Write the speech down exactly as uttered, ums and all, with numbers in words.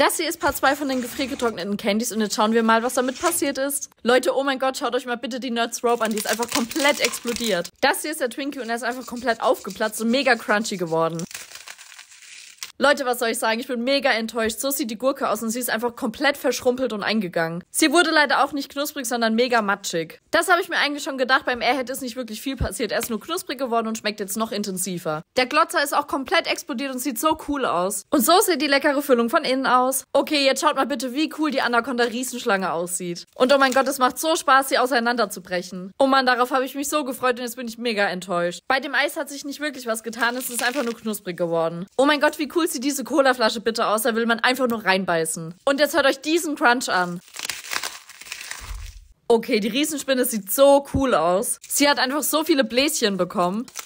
Das hier ist Part zwei von den gefriergetrockneten Candies und jetzt schauen wir mal, was damit passiert ist. Leute, oh mein Gott, schaut euch mal bitte die Nerds Rope an, die ist einfach komplett explodiert. Das hier ist der Twinkie und er ist einfach komplett aufgeplatzt und mega crunchy geworden. Leute, was soll ich sagen? Ich bin mega enttäuscht. So sieht die Gurke aus und sie ist einfach komplett verschrumpelt und eingegangen. Sie wurde leider auch nicht knusprig, sondern mega matschig. Das habe ich mir eigentlich schon gedacht. Beim Airhead ist nicht wirklich viel passiert. Er ist nur knusprig geworden und schmeckt jetzt noch intensiver. Der Glotzer ist auch komplett explodiert und sieht so cool aus. Und so sieht die leckere Füllung von innen aus. Okay, jetzt schaut mal bitte, wie cool die Anaconda-Riesenschlange aussieht. Und oh mein Gott, es macht so Spaß, sie auseinanderzubrechen. Oh Mann, darauf habe ich mich so gefreut und jetzt bin ich mega enttäuscht. Bei dem Eis hat sich nicht wirklich was getan. Es ist einfach nur knusprig geworden. Oh mein Gott, wie cool sieht diese Colaflasche bitte aus, da will man einfach nur reinbeißen. Und jetzt hört euch diesen Crunch an. Okay, die Riesenspinne sieht so cool aus. Sie hat einfach so viele Bläschen bekommen.